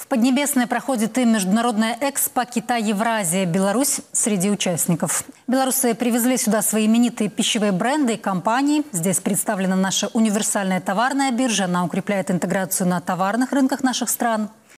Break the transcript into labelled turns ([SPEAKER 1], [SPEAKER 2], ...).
[SPEAKER 1] Поднебесной проходит и международная экспо «Китай-Евразия». Беларусь среди участников. Белорусы привезли сюда свои именитые пищевые бренды и компании. Здесь представлена наша универсальная товарная биржа. Она укрепляет интеграцию на товарных рынках наших стран.